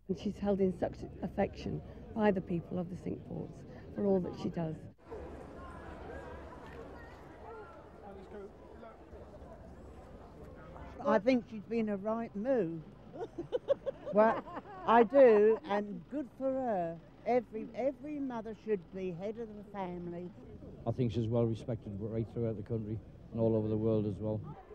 And she's held in such affection by the people of the Cinque Ports for all that she does. I think she's been a right move. Well, I do, and good for her. Every mother should be head of the family. I think she's well respected right throughout the country and all over the world as well.